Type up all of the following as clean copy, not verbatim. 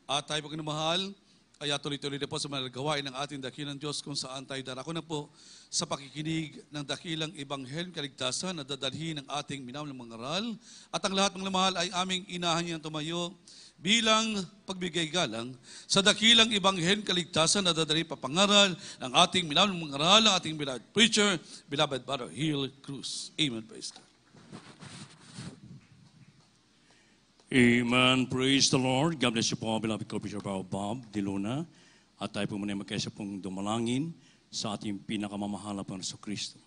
At tayo pagmamahal, ay tuloy-tuloy na po sa mga gawain ng ating dakilang Diyos kung saan tayo darako na po sa pakikinig ng dakilang Ebanghelyo kaligtasan na dadalhin ng ating minamahal mga aral. At ang lahat ng lamahal ay aming inahan niyang tumayo bilang pagbigay galang sa dakilang Ebanghelyo kaligtasan na dadalhin papangaral ng ating minamahal mga aral, ng ating beloved preacher, beloved Brother Gil Cruz. Amen. Praise God. Amen. Praise the Lord. God bless you po, beloved co-preacher Bob Diluna. At tayo po muna magkaisa pong dumalangin sa ating pinakamamahal na Panginoon Kristo.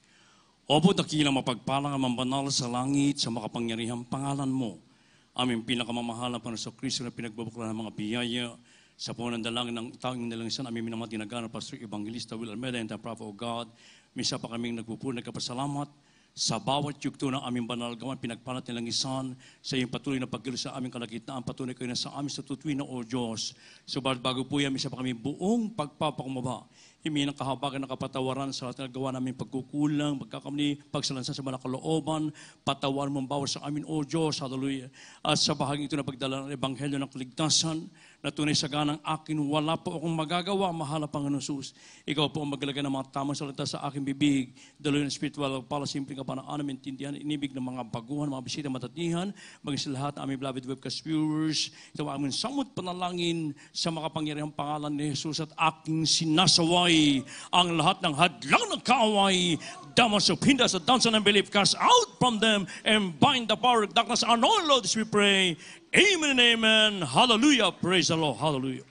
Opo, dakilang mapagpalang ang banal sa langit sa makapangyarihang pangalan mo. Aming pinakamamahal na Panginoon Kristo na pinagbubuklan ng mga biyaya sa punang dalangin ng taong nilangisan. Aming minamatinagan ng Pastor Evangelista Will Almeida and the Prophet of God. Misa pa kaming nagpupuna nagkapasalamat sa bawat yugto ng aming banal gawan, pinagpalat nilang isan sa iyong patuloy na pagkilos sa aming kalagitnaan. Patuloy kayo na sa aming sa tutuwin na O Diyos. Subalit bago po yan, isa pa kami buong pagpapakumaba. Himi ng kahabagan ng kapatawaran sa lahat ng gawa namin pagkukulang, pagkakamali, pagsalansan sa mga kalooban, patawan mong bawat sa amin, O Diyos. Hallelujah. At sa bahaging ito na pagdala ng Ebanghelyo ng kaligtasan, na tunay sa ganang akin, wala po akong magagawa, mahal na Panginoon Jesus. Ikaw po ang maglagay ng mga tamang salita sa aking bibig, daloy ng spiritual, para simpleng kapanaan, intindihan, inibig ng mga baguhan, mga bisita, matatihan, maging sa lahat aming beloved webcast viewers. Ito ang aming samot panalangin sa makapangyarihang pangalan ni Jesus at aking sinasaway ang lahat ng hadlang ng kaaway, damas of hinders at downs and unbelief, cast out from them and bind the power of darkness. Our Lord, we pray. Amen and amen. Hallelujah. Praise the Lord. Hallelujah.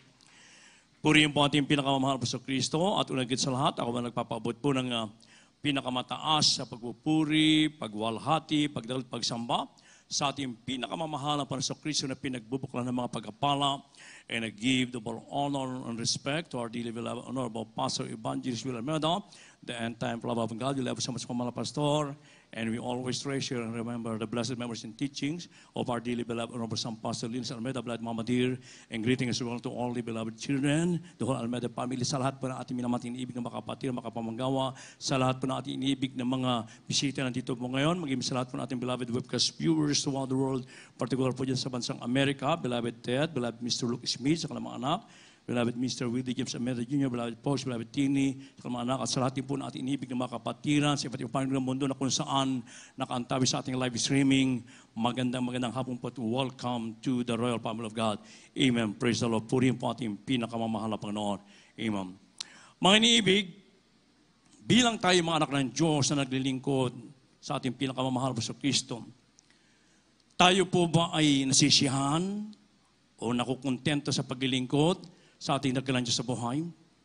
Purihin po ating pinakamamahal po sa Kristo at unagit sa lahat, ako man nagpapaabot po ng pinakamataas sa pagpupuri, pagwalhati, pagdalal, pagsamba sa ating pinakamamahal po sa Kristo na pinagbubuklan ng mga pagkapala. And I give the honor and respect to our dearly beloved honorable Pastor Evangelist Will Almeida, the end-time love of God. We love so much from our pastor. And we always treasure and remember the blessed memories and teachings of our dearly beloved Honorable Son Pastor Linus Almeida, beloved Mama Dear, and greetings as well to all the beloved children, the whole Almeida family, sa lahat po na ating minamating iniibig ng mga kapatid, mga kapamanggawa, sa lahat po na ating iniibig ng mga bisita na dito po ngayon, maging sa lahat po na ating beloved webcast viewers throughout the world, particular po dyan sa bansang Amerika, beloved Ted, beloved Mr. Luke Smith, sa kanilang mga anak, beloved Mr. Willie James Almeida Jr., beloved Post, beloved Tini, sa mga anak, at sa lahat po na ating inibig ng mga kapatiran sa iba't ibang panig ng mundo na kung saan nakaantabi sa ating live streaming. Magandang hapon po at welcome to the Royal Family of God. Amen. Praise the Lord. Purihin po ating pinakamamahal na Panginoon. Amen. Mga iniibig, bilang tayo mga anak ng Diyos na naglilingkod sa ating pinakamamahal po sa Kristo, tayo po ba ay nasisiyahan o nakukontento sa paglilingkod sa ating nagkalan Diyos sa buhay?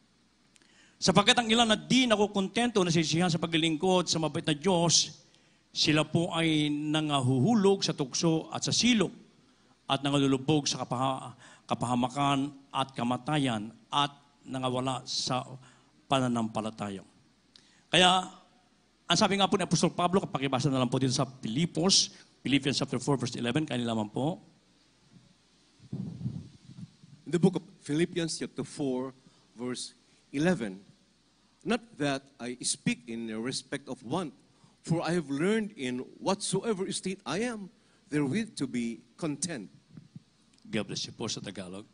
Sapagkat ang ilan na di nakukontento, nasisiyahan sa paglilingkod sa mabait na Diyos, sila po ay nangahuhulog sa tukso at sa silog at nangalulubog sa kapahamakan at kamatayan at nangawala sa pananampalataya. Kaya, ang sabi nga po ni Apostol Pablo, kapakibasa na lang po dito sa Philippians chapter 4 verse 11, kanila man po. In the book of Philippians chapter 4, verse 11, not that I speak in respect of want, for I have learned in whatsoever state I am, therewith to be content. God bless you po sa Tagalog.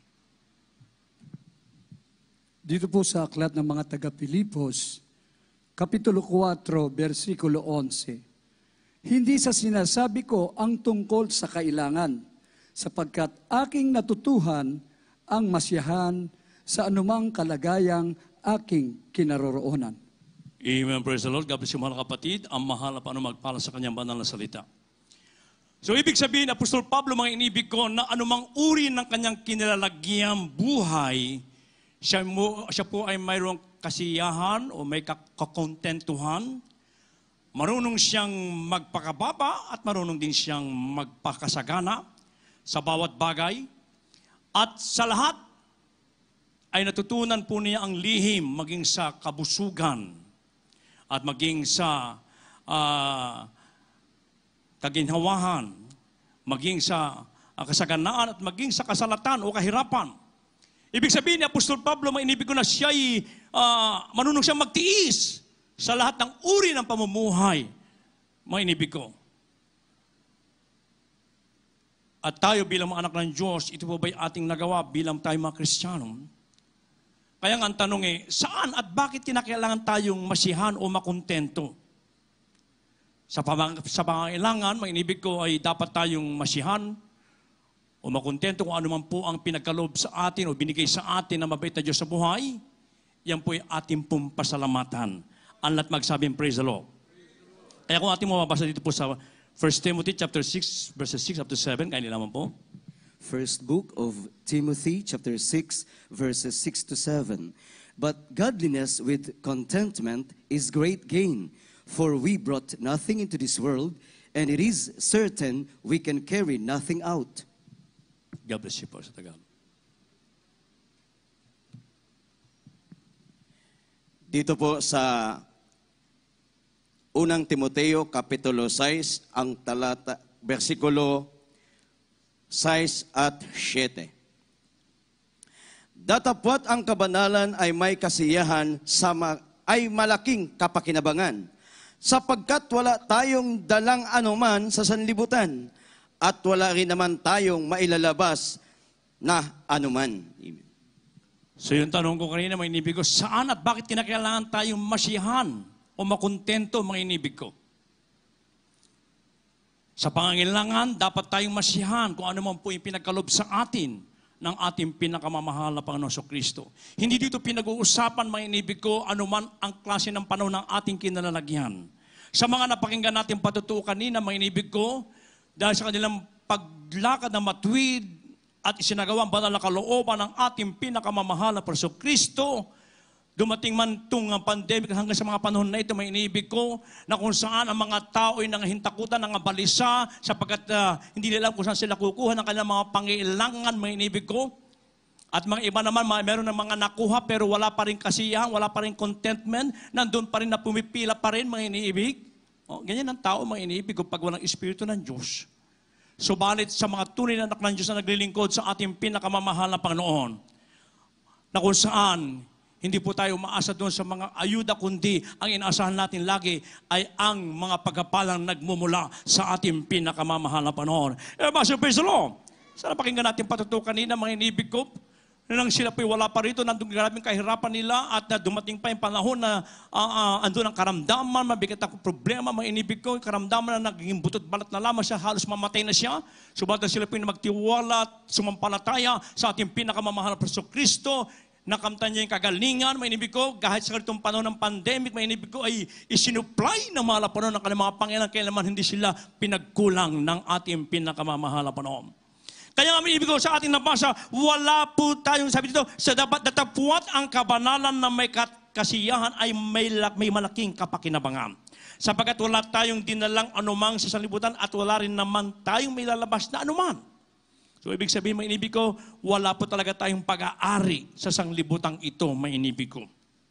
Dito po sa aklat ng mga taga-Pilipos, Kapitulo 4, versikulo 11, hindi sa sinasabi ko ang tungkol sa kailangan, sapagkat aking natutuhan ang masiyahan sa anumang kalagayang aking kinaroroonan. Amen. Praise the Lord. God bless you mga kapatid. Ang mahal na paano magpala sa kanyang banal na salita. So ibig sabihin, Apostol Pablo, mga inibig ko, na anumang uri ng kanyang kinalalagyang buhay, siya po ay mayroong kasiyahan o may kakontentuhan, marunong siyang magpakababa at marunong din siyang magpakasagana sa bawat bagay, at sa lahat ay natutunan po niya ang lihim maging sa kabusugan at maging sa kaginhawahan, maging sa kasaganaan at maging sa kasalatan o kahirapan. Ibig sabihin ni Apostol Pablo, mainibig ko na siya'y marunong siyang magtiis sa lahat ng uri ng pamumuhay. Mainibig ko. At tayo bilang mga anak ng Diyos, ito po ba'y ating nagawa bilang tayo mga Kristiyano? Kaya nga ang tanong saan at bakit kinakailangan tayong masihan o makontento? Sa pangailangan, mga inibig ko ay dapat tayong masihan o makontento kung ano man po ang pinagkaloob sa atin o binigay sa atin na mabait na Diyos sa buhay. Yan po ay ating pong pasalamatan. Ang lahat magsabing, praise the Lord. Kaya kung ating mababasa dito po sa 1 Timothy chapter 6, verses 6 up to 7, kaya nilaman po. First book of Timothy, chapter 6, verses 6 to 7. But godliness with contentment is great gain, for we brought nothing into this world, and it is certain we can carry nothing out. God bless you po sa Tagalog. Dito po sa unang Timoteo, Kapitulo 6, ang talata, versikulo 6 at 7. Datapwat ang kabanalan ay may kasiyahan ay malaking kapakinabangan, sapagkat wala tayong dalang anuman sa sanlibutan, at wala rin naman tayong mailalabas na anuman. Amen. So yung tanong ko kanina, mga inibig ko, saan at bakit kinakailangan tayong masiyahan o makontento, mga inibig ko? Sa pangangailangan, dapat tayong masiyahan kung ano man po yung pinagkaloob sa atin ng ating pinakamamahal na Panginoon Kristo. Hindi dito pinag-uusapan, mga inibig ko, anuman ang klase ng panahon ng ating kinalalagyan. Sa mga napakinggan natin patutuo kanina, mga inibig ko, dahil sa kanilang paglakad na matuwid at isinagawa ang banal na kalooban ng ating pinakamamahal na Panginoon Kristo, dumating man itong pandemic hanggang sa mga panahon na ito, may iniibig ko, na kung saan ang mga tao ay nangahintakutan, nangabalisa, sapagkat hindi nila alam kung saan sila kukuha ng kanilang mga pangailangan, may iniibig ko. At mga iba naman, meron ng mga nakuha pero wala pa rin kasiyahan, wala pa rin contentment, nandun pa rin na pumipila pa rin, mga iniibig. Ganyan ang tao, mga iniibig ko, pag walang Espiritu ng Diyos. Subalit sa mga tunay na anak ng Diyos na naglilingkod sa ating pinakamamahal na Panginoon, na kung saan, hindi po tayo umaasa doon sa mga ayuda, kundi ang inaasahan natin lagi ay ang mga pagkapalang nagmumula sa ating pinakamamahal na Panginoon. Pastor, praise the Lord. Sana pakinggan natin patutuo kanina, mga inibig ko, nang sila po'y wala pa rito, nandun grabing kahirapan nila at dumating pa yung panahon na andun ang karamdaman, mabigat ang problema, mga inibig ko, karamdaman na naging butot balat na lamang siya, halos mamatay na siya. Subalit sila po'y magtiwala at sumampalataya sa ating pinakamamahal na Panginoon Kristo. Nakamtan niya yung kagalingan, may inibig ko, kahit sa ganitong panahon ng pandemic, may inibig ko ay isinupply ng mga lapanon ng kanilang mga Panginoon, kaya naman hindi sila pinagkulang ng ating pinakamamahal na Panginoon. Kaya nga may ibig ko sa ating nabasa, wala po tayong sabi dito, sa dapat datapwat ang kabanalan na may kasiyahan ay may malaking kapakinabangan. Sapagkat wala tayong dinalang anumang sa sanlibutan at wala rin naman tayong may lalabas na anuman. So ibig sabihin, may inibig ko, wala po talaga tayong pag-aari sa sanglibutang ito, may inibig ko.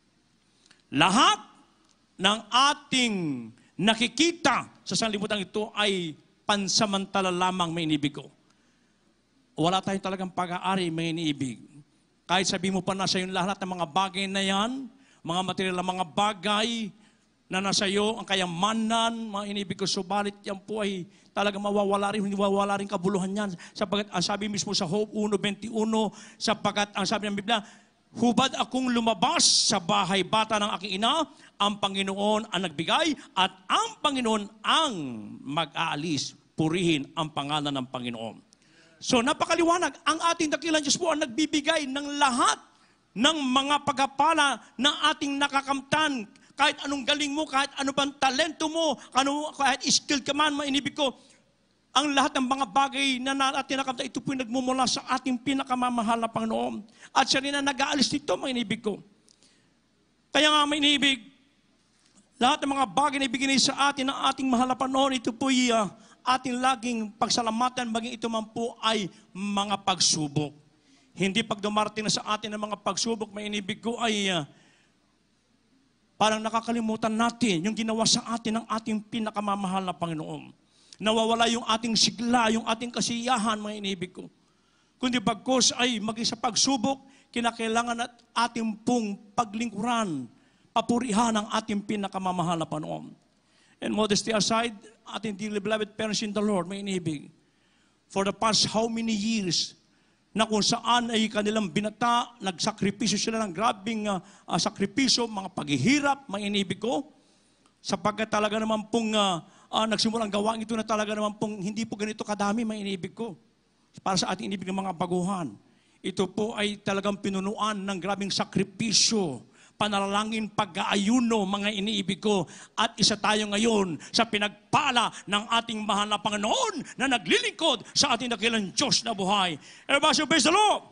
Lahat ng ating nakikita sa sanglibutang ito ay pansamantala lamang, may inibig ko. Wala tayong talagang pag-aari, may iniibig. Kahit sabi mo pa nasa yung lahat ng mga bagay na yan, mga material na mga bagay na nasa iyo, ang kayamanan, mga inibig ko, subalit yan po ay talagang mawawala rin, hindi mawawala rin kabuluhan yan. Sapagkat ang sabi mismo sa Hope 1:21, sapagkat ang sabi ng Biblia, hubad akong lumabas sa bahay bata ng aking ina, ang Panginoon ang nagbigay at ang Panginoon ang mag-aalis. Purihin ang pangalan ng Panginoon. So napakaliwanag, ang ating dakilang Diyos po ang nagbibigay ng lahat ng mga pagpapala na ating nakakamtan. Kahit anong galing mo, kahit ano bang talento mo, kahit skill ka man, mainibig ko, ang lahat ng mga bagay na ating nakakamtan, ito po yung nagmumula sa ating pinakamamahal na Panginoon. At siya rin na nag-aalis nito, mainibig ko. Kaya nga mainibig, lahat ng mga bagay na ibigay sa atin ng ating mahal na Panginoon, ito po yung ating laging pagsalamatan, maging ito man po ay mga pagsubok. Hindi pag dumarating na sa atin ng mga pagsubok, may inibig ko ay parang nakakalimutan natin yung ginawa sa atin ng ating pinakamamahal na Panginoon. Nawawala yung ating sigla, yung ating kasiyahan, mga inibig ko. Kundi bagkos ay maging sa pagsubok, kinakailangan at ating pong paglingkuran, papurihan ang ating pinakamamahal na Panginoon. And modesty aside, ating dearly beloved parents in the Lord, may inibig. for the past how many years na kung saan ay kanilang binata, nagsakripisyo sila ng grabing sakripisyo, mga paghihirap, mga inibig ko, sapagkat talaga naman pong nagsimulang gawain ito na talaga naman pong hindi po ganito kadami, mga inibig ko. Para sa ating inibig ng mga baguhan. Ito po ay talagang pinunuan ng grabing sakripisyo, panalangin, pag-aayuno, mga iniibig ko. At isa tayo ngayon sa pinagpala ng ating mahal na Panginoon na naglilingkod sa ating dakilang Diyos na buhay. Everybody say, praise the Lord!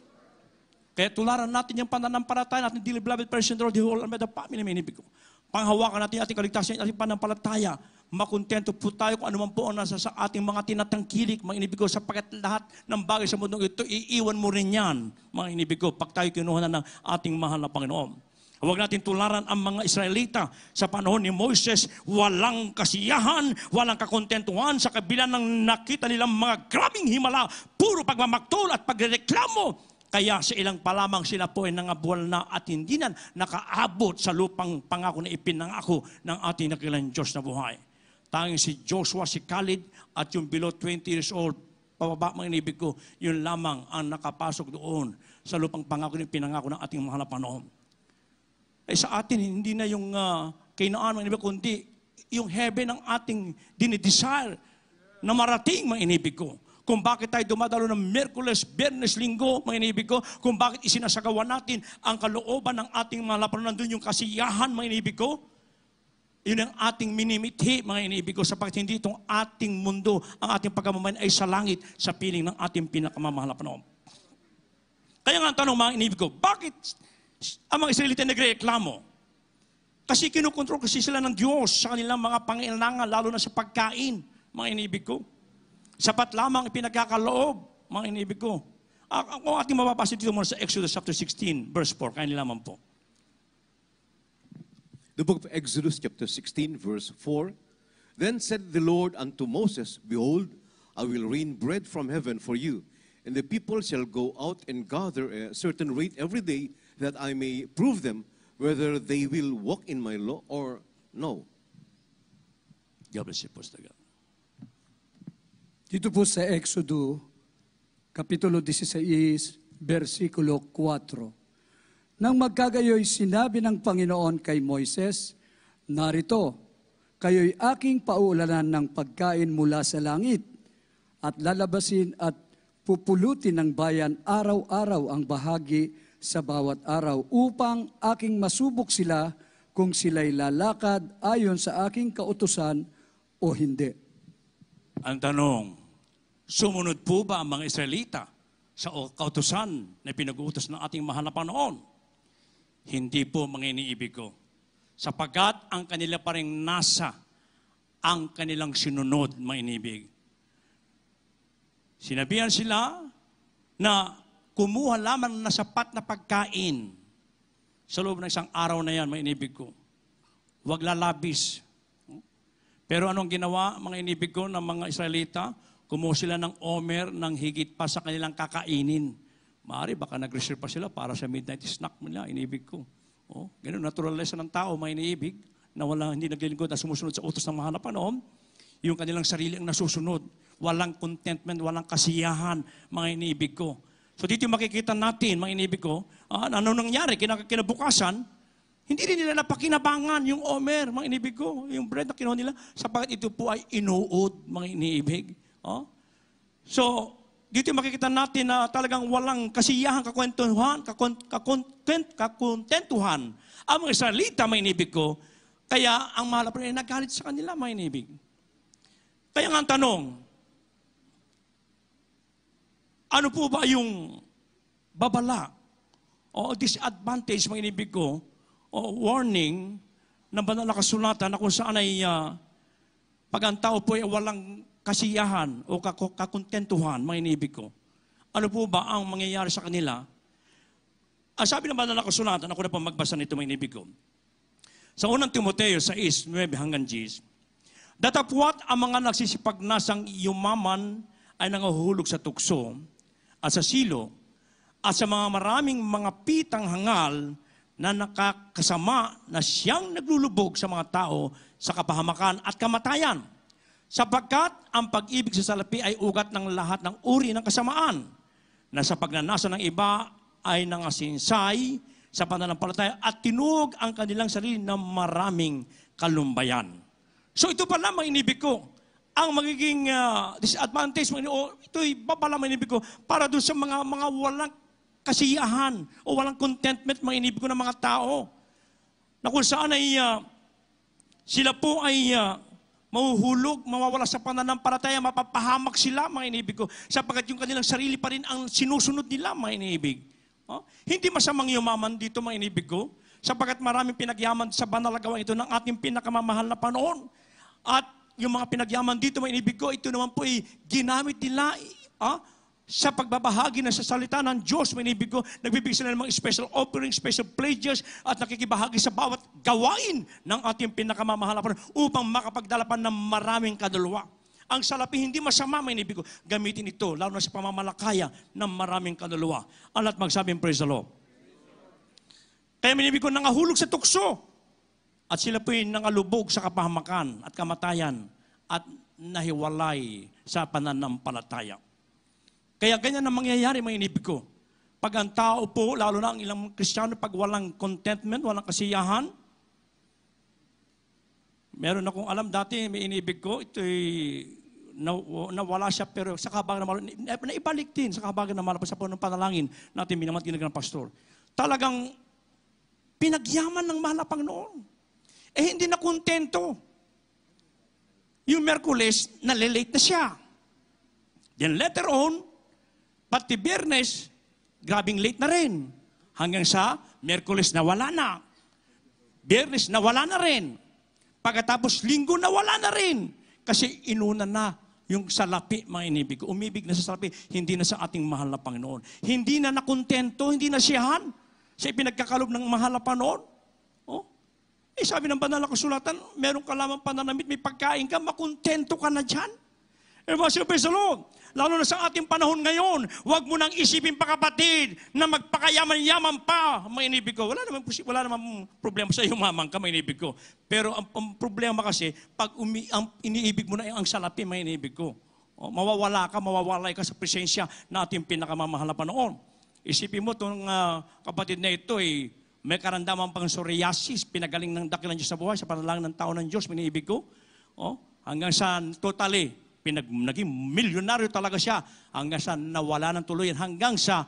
Kaya tularan natin yung pananampalataya natin, dearly beloved person, the whole Almeida family, mga inibig ko. Panghawakan natin ating kaligtasan, ating pananampalataya. Makontento po tayo kung anuman po ang nasa sa ating mga tinatangkilik, mga inibig ko, sapagkat lahat ng bagay sa mundong ito, iiwan mo rin yan, mga inibig ko, pag tayo kinuha na ng ating mahal na Panginoon. Huwag natin tularan ang mga Israelita sa panahon ni Moises, walang kasiyahan, walang kakontentuhan sa kabila ng nakita nilang mga grabing himala, puro pagmamaktol at pagreklamo. Kaya sa ilang pa lamang sila po ay nangabuwal na at hindi na nakaabot sa lupang pangako na ipinangako ng ating dakilang Diyos na buhay. Tanging si Joshua, si Caleb at yung below 20 years old, pababa mga inibig ko, yun lamang ang nakapasok doon sa lupang pangako na ipinangako ng ating mahal na Panginoon. Eh sa atin, hindi na yung kainaan mga inibig, kundi yung heaven ang ating dinidesire na marating mga inibig ko. Kung bakit tayo dumadalo ng Miyerkules, Biyernes, Linggo, mga inibig ko, kung bakit isinasagawa natin ang kalooban ng ating mga lapanan, nandun yung kasiyahan, mga inibig ko. Yun ang ating minimithi, mga inibig ko, sapagkat hindi itong ating mundo, ang ating pagkamamayan ay sa langit, sa piling ng ating pinakamamahal na panahon. Kaya nga ang tanong, mga inibig ko, bakit ang mga Israelita nagreklamo? Kasi kinukontrol kasi sila ng Diyos sa kanilang mga pangailangan, lalo na sa pagkain, mga inibig ko. Sapat lamang ipinagkakaloob, mga inibig ko. Kung ating mababasa dito muna sa Exodus chapter 16, verse 4, kaya nila naman po. The book of Exodus chapter 16, verse 4. Then said the Lord unto Moses, Behold, I will rain bread from heaven for you, and the people shall go out and gather a certain rate every day, that I may prove them whether they will walk in my law or no. God bless you, Pastor God. Dito po sa Exodo, Kapitulo 16, versikulo 4. Nang magkagayoy sinabi ng Panginoon kay Moises, narito, kayo'y aking paulanan ng pagkain mula sa langit, at lalabasin at pupulutin ng bayan araw-araw ang bahagi sa bawat araw, upang aking masubok sila kung sila'y lalakad ayon sa aking kautusan o hindi. Ang tanong, sumunod po ba ang mga Israelita sa kautusan na pinag-uutos ng ating mahal na Panginoon? Hindi po, mga iniibig ko. Sapagkat ang kanila pa rin nasa ang kanilang sinunod, mga inibig. Sinabihan sila na kumuha lamang na sapat na pagkain sa loob ng isang araw na yan, mga inibig ko. Huwag lalabis. Pero anong ginawa, mga inibig ko, ng mga Israelita? Kumuha sila ng omer ng higit pa sa kanilang kakainin. Maaari, baka nag-reserve pa sila para sa midnight snack nila, inibig ko. Oh, ganun, natural lesson ng tao, mga iniibig, na hindi naglilingkod at sumusunod sa utos ng mahal na Panginoon. Yung kanilang sarili ang nasusunod. Walang contentment, walang kasiyahan, mga iniibig ko. So dito makikita natin, mga iniibig ko, ano nangyari, kinabukasan, hindi rin nila napakinabangan yung omer, mga inibig ko, yung bread na kinuha nila, sapagkat ito po ay inuod, mga iniibig. Oh? So, dito makikita natin na talagang walang kasiyahan, kakontentuhan ang mga Israelita, mga inibig ko, kaya ang mahal na Panginoon ay nagalit sa kanila, mga inibig. Kaya nga ang tanong, ano po ba yung babala o disadvantage, mga inibig ko, o warning ng banal na kasulatan na kung saan ay pag ang tao po ay walang kasiyahan o kakontentuhan, mga inibig ko. Ano po ba ang mangyayari sa kanila? Ang sabi ng banal na kasulatan, ako na po magbasa nito, mga inibig ko. Sa unang Timoteo 6:9 hanggang 10, datapwat ang mga nagsisipagnasang yumaman ay nangahuhulog sa tukso at sa silo at sa mga maraming mga pitang hangal na nakakasama na siyang naglulubog sa mga tao sa kapahamakan at kamatayan. Sapagkat ang pag-ibig sa salapi ay ugat ng lahat ng uri ng kasamaan, na sa pagnanasa ng iba ay nangasinsay sa pananampalataya at tinuog ang kanilang sarili ng maraming kalumbayan. So ito pala mga inibig ko, ang magiging disadvantage, ito'y pala mga inibig ko, para doon sa mga walang kasiyahan o walang contentment mga inibig ko ng mga tao, na kung saan ay sila po ay mahuhulog, mawawala sa pananampalataya, mapapahamak sila, mga inibig ko, sapagkat yung kanilang sarili pa rin ang sinusunod nila, mga inibig. Hindi masamang yumaman dito, mga inibig ko, sapagkat maraming pinagyaman sa banal na gawain ito ng ating pinakamamahal na Panginoon. At yung mga pinagyaman dito, mga inibig ko, ito naman po ay ginamit nila sa pagbabahagi na sa salita ng Diyos, mga inibig ko, nagbibigay sila ng mga special offering, special pledges, at nakikibahagi sa bawat gawain ng ating pinakamamahal na Panginoon upang makapagdala pa ng maraming kaluluwa. Ang salapi hindi masama, mga inibig ko, gamitin ito, lalo na sa pamamalakaya ng maraming kaluluwa. Ang lahat magsabing praise the Lord. Kaya mga inibig ko, nangahulog sa tukso, at sila po'y nangalubog sa kapahamakan at kamatayan at nahiwalay sa pananampalataya. Kaya ganyan ang mangyayari, mga inibig ko. Pag ang tao po, lalo na ang ilang Kristiyano, pag walang contentment, walang kasiyahan, meron akong alam dati, may inibig ko, ito'y nawala siya, pero sa kahabagan na naibalik din sa kahabagan na malapas sa punong panalangin natin minamat ginagawa ng pastor. Talagang pinagyaman ng mahal na Panginoon. Hindi na kontento. Yung Merkules, nalilate na siya. Then later on, pati Biyernes, grabing late na rin. Hanggang sa Merkules na wala na. Biyernes na wala na rin. Pagkatapos Linggo na wala na rin. Kasi inuna na yung salapi, mga inibig ko. Umibig na sa salapi, hindi na sa ating mahal na Panginoon. Hindi na nakontento, hindi na siyahan sa ipinagkakalob ng mahal na Panginoon. Sabi ng banal na kasulatan, meron ka lamang pananamit, may pagkain ka, makontento ka na dyan. Praise the Lord. Lalo na sa ating panahon ngayon, huwag mo nang isipin pa kapatid na magpakayaman-yaman pa, mga inibig ko. Wala naman problema sa iyo, mamang ka, mga inibig ko. Pero ang problema kasi, pag iniibig mo na ang salapi, mga inibig ko, mawawalay ka sa presensya na ating pinakamamahal na Panginoon. Isipin mo, itong kapatid na ito, may karamdaman pang psoriasis, pinagaling ng dakilan Diyos sa buhay, sa panalangin ng tao ng Diyos, mga inibig ko. Hanggang sa totally, naging milyonaryo talaga siya hanggang sa nawala ng tuluyan, hanggang sa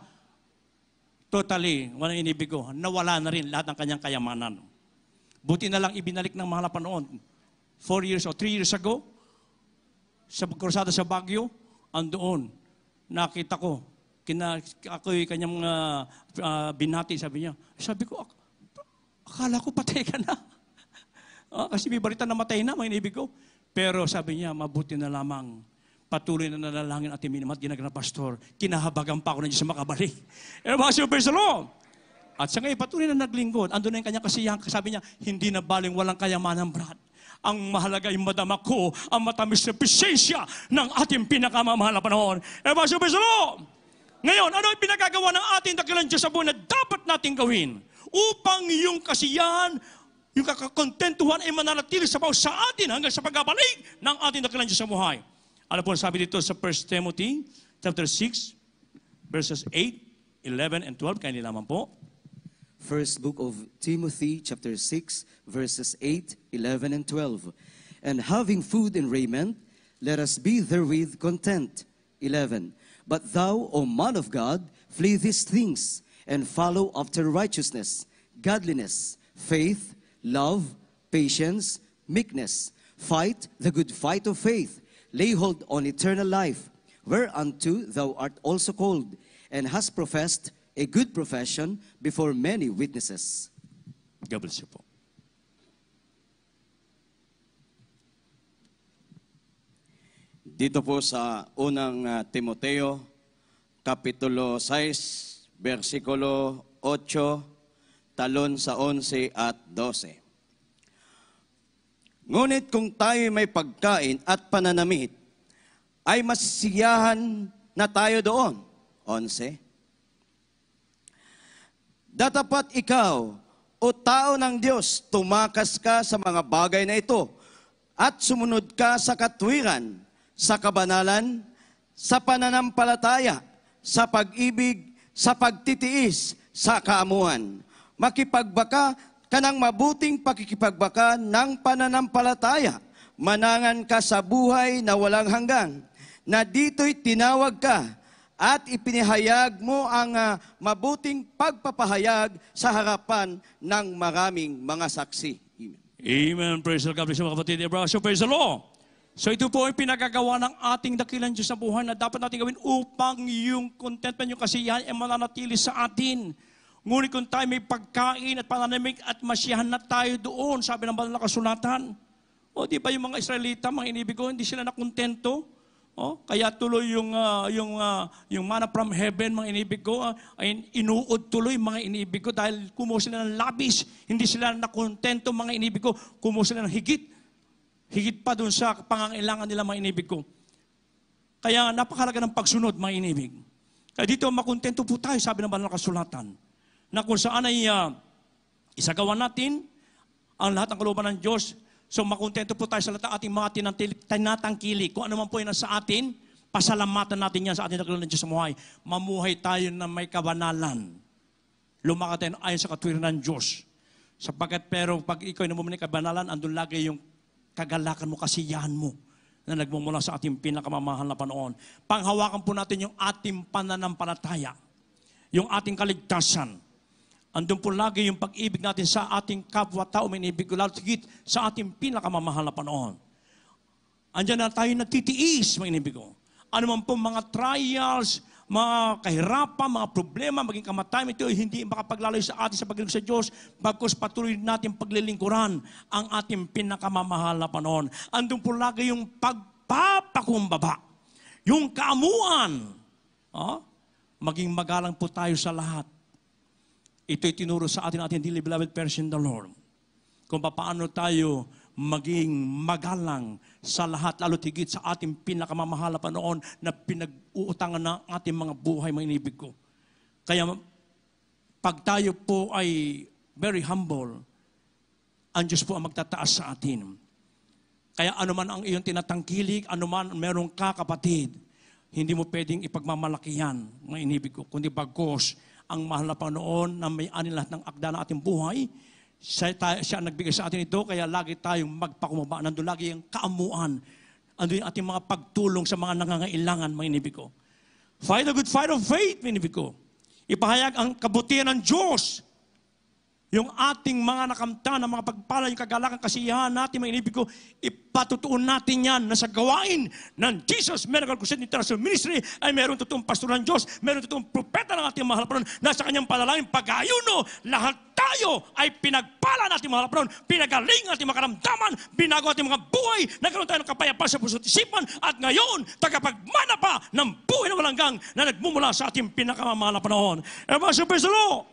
totally, walang inibig ko, nawala na rin lahat ng kanyang kayamanan. Buti na lang ibinalik ng mahal na Panginoon 4 years or 3 years ago sa krusada sa Baguio, andoon nakita ko, ako'y kanyang binati, sabi niya. Sabi ko, akala ko patay ka na. Kasi may balita na matay na, mga inibig ko. Pero sabi niya, mabuti na lamang, patuloy na nalalangin at minamahal ginagawa ng pastor, kinahabagan pa ako na Diyos sa makabalik. Praise the Lord. At sa ngayon, patuloy na naglingkod. Andun na yung kanyang kasiyahan. Sabi niya, hindi na baling walang kayamanan, brad. Ang mahalaga ay madama ko ang matamis na presensya ng ating pinakamamahal na panahon. Praise the Lord. Ngayon, ano yung pinagagawa ng ating dakilang Diyos sa buhay na dapat natin gawin upang yung kasiyahan, yung kakakontentuhan ay mananatili sa bawat sa atin hanggang sa pagbabalik ng ating dakilang Diyos sa buhay. Ano po sabi dito sa 1 Timothy chapter 6, verses 8, 11, and 12. Kaya nilaman po. First book of Timothy chapter 6, verses 8, 11, and 12. And having food and raiment, let us be therewith content. 11. But thou, O man of God, flee these things, and follow after righteousness, godliness, faith, love, patience, meekness. Fight the good fight of faith. Lay hold on eternal life, whereunto thou art also called, and hast professed a good profession before many witnesses. God bless you po. Dito po sa unang Timoteo, Kapitulo 6, versikulo 8, talon sa 11 at 12. Ngunit kung tayo may pagkain at pananamit, ay masisiyahan na tayo doon. 11. Datapat ikaw, o tao ng Diyos, tumakas ka sa mga bagay na ito, at sumunod ka sa katwiran, sa kabanalan, sa pananampalataya, sa pag-ibig, sa pagtitiis, sa kaamuhan. Makipagbaka ka ng mabuting pakikipagbaka ng pananampalataya. Manangan ka sa buhay na walang hanggan, na dito'y tinawag ka at ipinahayag mo ang mabuting pagpapahayag sa harapan ng maraming mga saksi. Amen. Amen. Praise the Lord. God bless you, mga kapatid. So praise the Lord. So ito po ay pinagagawa ng ating dakilang Diyos sa buhay na dapat natin gawin upang yung contentment, yung kasiyahan ay mananatili sa atin. Ngunit kung tayo may pagkain at pananamig at masiyahan na tayo doon, sabi ng banal na kasulatan. O di ba yung mga Israelita, mga inibig ko, hindi sila nakontento? O, kaya tuloy yung manna from heaven, mga inibig ko, ay inuod tuloy mga inibig ko dahil kumuha sila ng labis. Hindi sila nakontento, mga inibig ko, kumuha sila ng higit. Higit pa doon sa pangangailangan nila, mga inibig ko. Kaya napakalaga ng pagsunod, mga inibig. Kaya dito makontento po tayo, sabi ng banal na kasulatan, na kung saan ay isagawa natin ang lahat ng kalooban ng Diyos. So makontento po tayo sa lahat ng ating mga tinatangkili. Kung ano man po yun sa atin, pasalamatan natin yan sa ating dakilang Diyos sa buhay. Mamuhay tayo na may kabanalan. Lumakad tayo ayon sa katwiran ng Diyos. Sapagkat pero pag ikaw ay namumuhay kabanalan, andun lagi yung kagalakan mo, kasiyahan mo na nagmumula sa ating pinakamamahal na Panginoon. Panghawakan po natin yung ating pananampalataya, yung ating kaligtasan. Andun po lagi yung pag-ibig natin sa ating kapwa-tao, may inibig ko, lalo higit sa ating pinakamamahal na Panginoon. Andiyan na tayo nagtitiis, may inibig ko. Ano man po mga trials, mga kahirapan, mga problema, maging kamatayan, ito ay hindi makapaglaloy sa atin sa paglilingkod sa Diyos, bagkus patuloy natin paglilingkuran ang ating pinakamamahal na Panginoon. Andun po lagi yung pagpapakumbaba, yung kaamuan. Maging magalang po tayo sa lahat. Ito'y tinuro sa atin dearly beloved parents in the Lord. Kung paano tayo maging magalang sa lahat, lalo tigit sa ating pinakamamahal na Panginoon na pinag-uutangan ng ating mga buhay, mga inibig ko. Kaya pag tayo po ay very humble, ang Diyos po ang magtataas sa atin. Kaya anuman ang iyong tinatangkilik, anuman merong kapatid, hindi mo pwedeng ipagmamalaki yan, mga inibig ko, kundi bagkos ang mahal na Panginoon na may anin lahat ng akda ng ating buhay. Siya ang nagbigay sa atin ito, kaya lagi tayong magpakumaba. Nandun lagi yung kaamuan. Nandun yung ating mga pagtulong sa mga nangangailangan, mga inibig ko. Fight a good fight of faith, mga inibig ko. Ipahayag ang kabutihan ng Diyos. Yung ating mga nakamtan, ang mga pagpala, yung kagalakan, kasiyahan natin, mga inibig ko, ipatutuon natin yan na sa gawain ng Jesus Medical Crusade International Ministry ay meron totoong pastor ng Diyos, meron totoong propeta ng ating mahal na Panginoon, na sa kanyang panalangin, pag-ayuno, lahat tayo ay pinagpala natin mahal na Panginoon, pinagaling ating makaramdaman, binago ating mga buhay, nagkaroon tayo ng kapayapaan sa puso't isipan, at ngayon, tagapagmana pa ng buhay na walang hanggan na nagmumula sa ating pinakamamahal na Panginoon. Praise the Lord!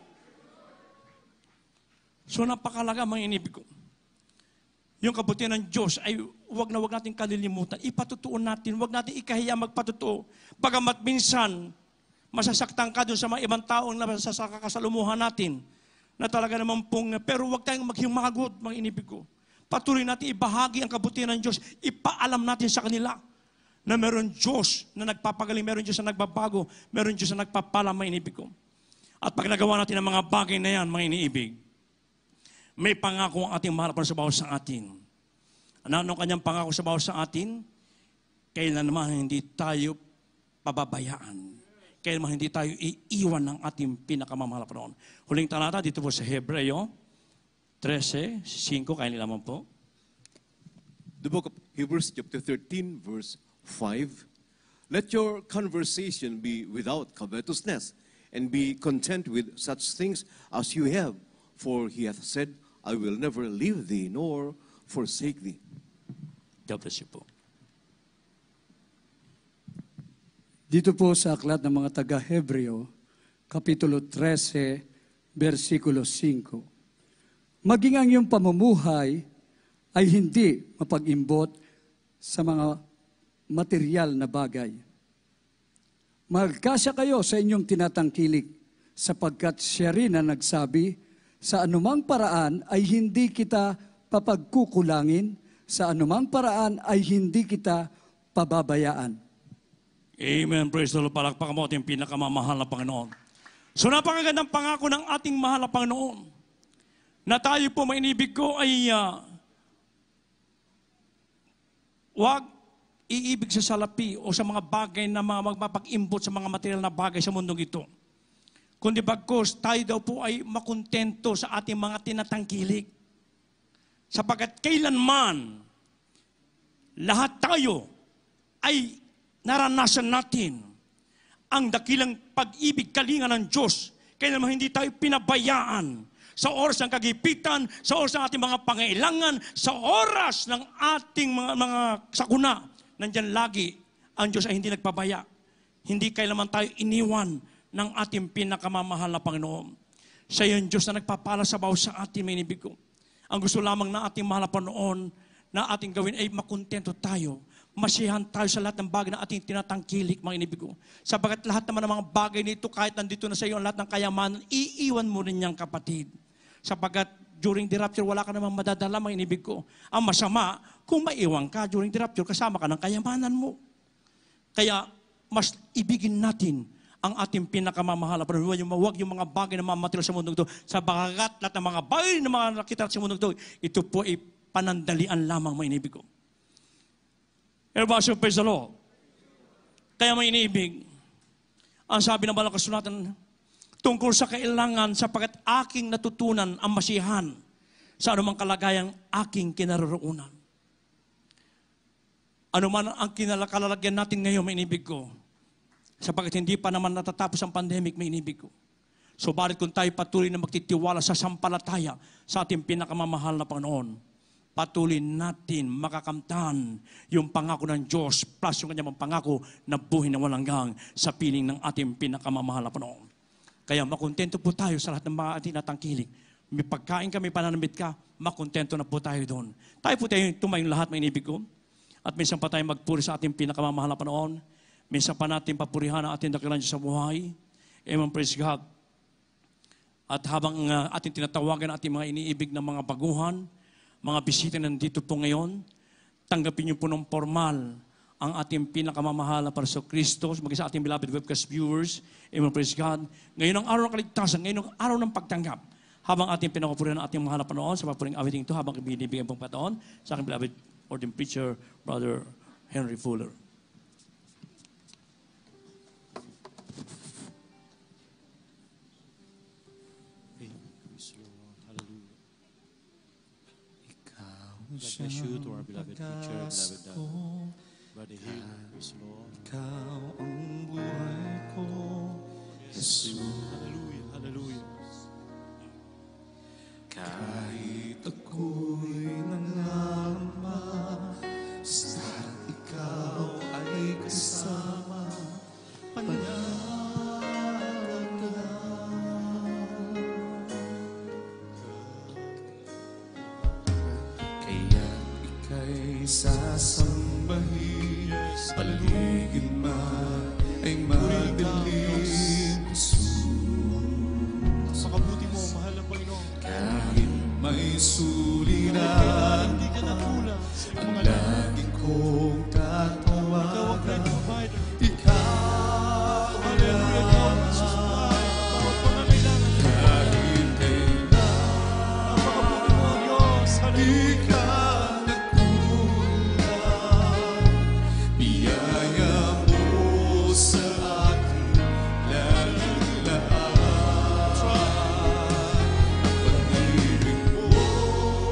So napakalaga, mga inibig ko. Yung kabutihan ng Diyos ay wag natin kalilimutan. Ipatutuon natin, wag natin ikahiya magpatutuo. Bagamat minsan, masasaktan ka dun sa mga ibang taong kasasakasalumuhan natin, na talaga naman pong, pero wag tayong maghimagot, mga inibig ko. Patuloy natin ibahagi ang kabutihan ng Diyos. Ipaalam natin sa kanila na meron Diyos na nagpapagaling, meron Diyos na nagbabago, meron Diyos na nagpapala, mga inibig ko. At pag nagawa natin ang mga bagay na yan, mga iniibig, may pangako ang ating mahal sa bawat sa atin. Ano kanyang pangako sa bawat sa atin? Kailan naman hindi tayo pababayaan. Kailan naman hindi tayo iiwan ng ating pinakamamahal na Panginoon. Huling talata dito po sa Hebreo 13:5, kaya nila naman po. The book of Hebrews chapter 13 verse 5. Let your conversation be without covetousness, and be content with such things as you have. For he hath said, I will never leave thee nor forsake thee. God bless you po. Dito po sa aklat ng mga taga-Hebreo, Kapitulo 13, versikulo 5. Maging ang iyong pamumuhay ay hindi mapag-imbot sa mga material na bagay. Magkasya kayo sa inyong tinatangkilik, sapagkat siya rin ang nagsabi, sa anumang paraan ay hindi kita papagkukulangin sa anumang paraan ay hindi kita pababayaan. Amen. Praise the Lord. Palakpakan mo ating pinakamamahal na Panginoon. So napakagandang pangako ng ating mahal na Panginoon na tayo po, mainibig ko, ay huwag iibig sa salapi o sa mga bagay na mga magpapag-imbot sa mga material na bagay sa mundong ito. Kundi bagkos, tayo daw po ay makontento sa ating mga tinatangkilik. Sapagkat kailanman, lahat tayo ay naranasan natin ang dakilang pag-ibig, kalinga ng Diyos. Kailanman hindi tayo pinabayaan sa oras ng kagipitan, sa oras ng ating mga pangailangan, sa oras ng ating mga sakuna. Nandyan lagi, ang Diyos ay hindi nagpabaya. Hindi kailanman tayo iniwan ng ating pinakamamahal na Panginoon. Siya yung Diyos na nagpapala sa bawat sa ating mainibig ko. Ang gusto lamang na ating mahal na Panginoon na ating gawin ay makontento tayo. Masiyahan tayo sa lahat ng bagay na ating tinatangkilik, mga inibig ko. Sabagat lahat naman ng mga bagay nito, kahit nandito na sa iyo ang lahat ng kayamanan, iiwan mo rin niyang kapatid. Sabagat during the rapture, wala ka namang madadala, mga inibig ko. Ang masama, kung maiwan ka during the rapture, kasama ka ng kayamanan mo. Kaya, mas ibigin natin ang ating pinakamamahal. Pero huwag yung mga bagay na mamaterial sa mundo ito. Sabagat lahat ng mga bagay na mga nakita sa mundo ito, ito po ay panandalian lamang, mga inibig ko. Everybody praise the Lord. Kaya may iniibig, ang sabi ng Banal na Kasulatan, tungkol sa kailangan sapagkat aking natutunan ang masiyahan sa anumang kalagayang aking kinaroroonan. Ano man ang kalalagyan natin ngayon, may inibig ko, sapagkat hindi pa naman natatapos ang pandemic, may inibig ko. So, balit kung tayo patuloy na magtitiwala sa sampalataya sa ating pinakamamahal na Panginoon, patuloy natin makakamtan yung pangako ng Diyos plus yung kanyang pangako na buhay na walang hanggan sa piling ng ating pinakamamahal na Panginoon. Kaya makontento po tayo sa lahat ng mga ating natangkilik. May pagkain ka, may pananamit ka, makontento na po tayo doon. Tayo po tayo tumayong lahat, may inibig ko. At minsan pa tayo magpuri sa ating pinakamamahal na Panginoon. Minsan pa natin papurihan ang ating dakilan Diyos sa buhay. Amen, praise God. At habang ating tinatawagan ating mga iniibig ng mga baguhan, mga bisita nandito po ngayon, tanggapin niyo po ng formal ang ating pinakamamahal na Parso Kristo, maging sa ating beloved webcast viewers. Amen, praise God. Ngayon ang araw ng kaligtasan, ngayon ang araw ng pagtanggap. Habang ating pinakapurihan ng ating mahal na Panginoon, sa papuring awiting ito, habang binibigyan pong pataon sa aking beloved ordained preacher, Brother Henry Fuller. God bless you to our beloved teacher, beloved Brother Hill. Praise the Lord. Ikaw ang buhay ko, Jesus. Hallelujah, hallelujah. Kahit ako'y nangamba, basta't ikaw ay kasama, panawagan ka lang. Kaya't ika'y sasambahin, paligid man ay madilim. Napakabuti mo, mahal na Panginoon. Kahit may suliran, Hindi ka nakulang sa ang mga lahat. lagi kong Ikaw ang tatawagan. great provider. Ikaw Hallelujah, ikaw ang susunod sa bawat pangangailangan. kahit kailan Napakabuti mo, Diyos. di Hallelujah. ka nagkulang. Biyaya mo sa akin laging lahat. Pag-ibig mo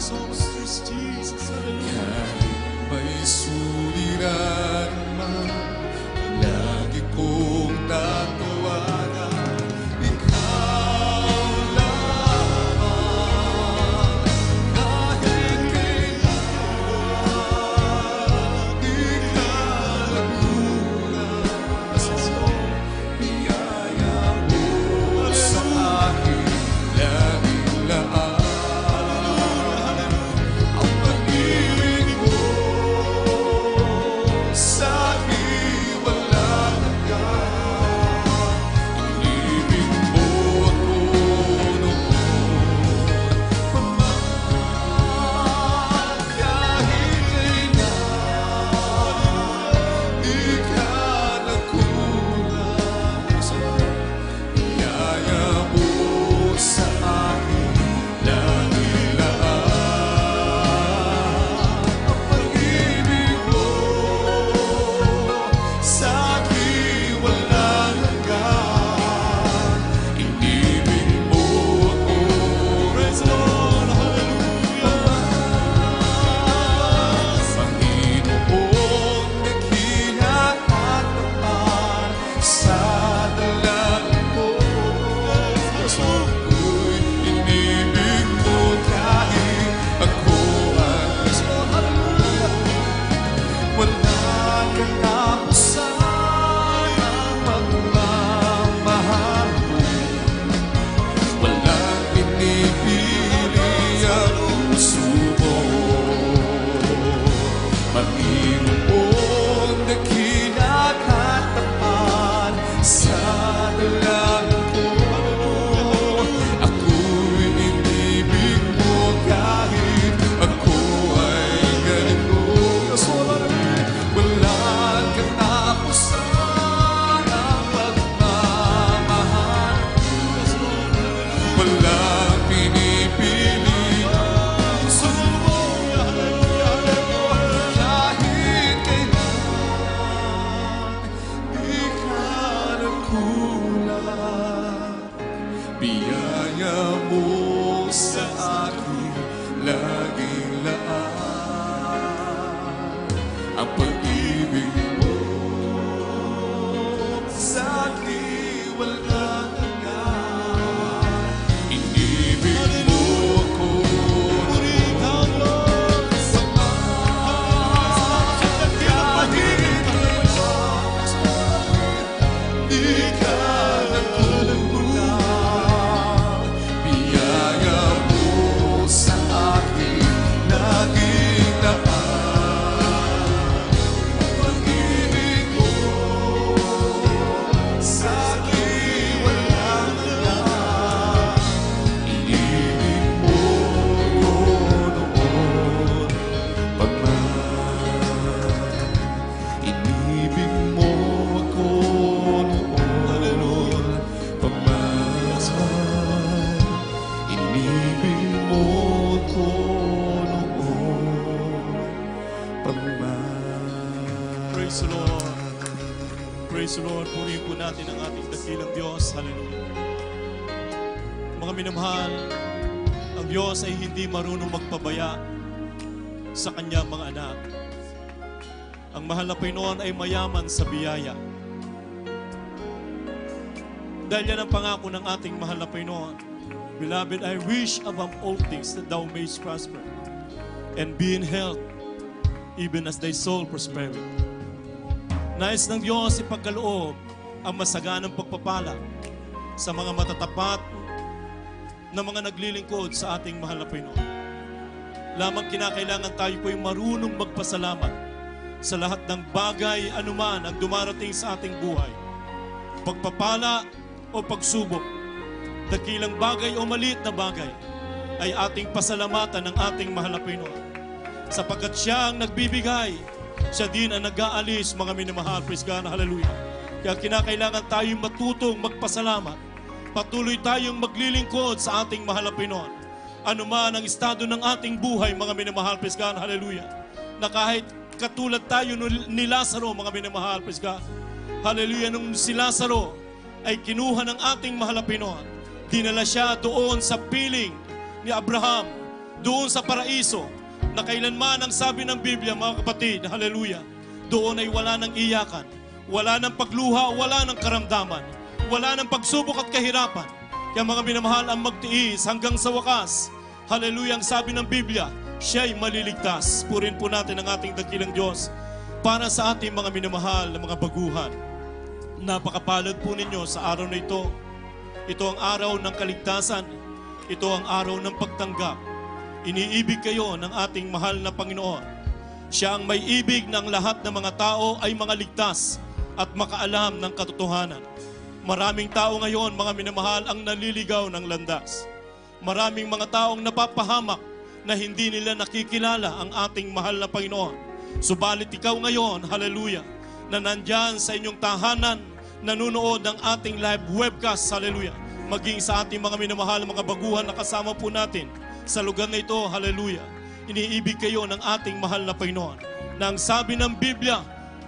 Kahit may suliran man, lagi kong tatawagan, ikaw lamang. Kahit kailan di ka nagkulang, biyaya mo sa akin laging laan. Ang pag-ibig mo sa akin walang hanggan. Inibig mo ako noon pa man. Kahit kailan di ka nagkulang, biyaya mo sa akin laging laan. Ang pag-ibig mo sa akin walang hanggan. Inibig mo ako, praise the Lord, hallelujah. Panginoon, dakila at tapat sa dalangin ko. Ako'y inibig mo kahit ako ay walang katapusan ang pagmamahal mo. Walang pinipili ang puso mo. Panginoon, dakila at tapat sa dalangin ko. Ako'y inibig mo kahit ako ay ganito. Walang katapusan ang pagmamahal. Walang pinipili ang puso mo. Kahit kailan di ka nagkulang, biyaya mo sa akin laging laan. Ang pag-ibig mo sa akin walang hanggan. Inibig mo ako kahit di ka nagkulang, biyaya mo sa akin laging laan. Pag-ibig mo sa akin walang hanggan. Inibig mo ko noon pagman. Inibig mo ako noon pagman. Inibig mo ako noon pagman. Praise the Lord. Praise the Lord. Purihin po natin ang ating dakilang Diyos. Hallelujah. Mga minamahal, ang Diyos ay hindi marunong magpabaya sa kanyang mga anak. Ang mahal na Panginoon ay mayaman sa biyaya. Dahil yan ang pangako ng ating mahal na Panginoon. Beloved, I wish above all things that thou mayst prosper and be in health, even as thy soul prospereth. Nais ng Diyos ipagkaloob ang masaganang pagpapala sa mga matatapat na mga naglilingkod sa ating mahal na Panginoon. Lamang kinakailangan tayo po'y marunong magpasalamat sa lahat ng bagay anuman ang dumarating sa ating buhay. Pagpapala o pagsubok, dakilang bagay o maliit na bagay, ay ating pasalamatan ng ating mahal na Panginoon. Sapagkat siya ang nagbibigay, siya din ang nag-aalis, mga minamahal. Praise God, hallelujah. Kaya kinakailangan tayong matutong magpasalamat. Patuloy tayong maglilingkod sa ating mahal na Panginoon. Ano man ang estado ng ating buhay, mga minamahal. Praise God, hallelujah. Na kahit katulad tayo ni Lazaro, mga minamahal. Praise God, hallelujah. Nung si Lazaro ay kinuha ng ating mahal na Panginoon, dinala siya doon sa piling ni Abraham doon sa paraiso, na kailanman ang sabi ng Biblia, mga kapatid, hallelujah, doon ay wala ng iyakan, wala ng pagluha, wala ng karamdaman, wala ng pagsubok at kahirapan. Kaya mga minamahal, ang magtiis hanggang sa wakas, hallelujah, ang sabi ng Biblia, siya'y maliligtas. Purin po natin ang ating dakilang Diyos para sa ating mga minamahal na mga baguhan. Napakapalad po ninyo sa araw na ito. Ito ang araw ng kaligtasan. Ito ang araw ng pagtanggap. Iniibig kayo ng ating mahal na Panginoon. Siya ang may ibig ng lahat ng mga tao ay mga ligtas at makaalam ng katotohanan. Maraming tao ngayon, mga minamahal, ang naliligaw ng landas. Maraming mga taong napapahamak na hindi nila nakikilala ang ating mahal na Panginoon. Subalit ikaw ngayon, hallelujah, na nandyan sa inyong tahanan, nanunood ng ating live webcast, hallelujah, maging sa ating mga minamahal, mga baguhan na kasama po natin sa lugar na ito, hallelujah, iniibig kayo ng ating mahal na Panginoon. Na ang sabi ng Biblia,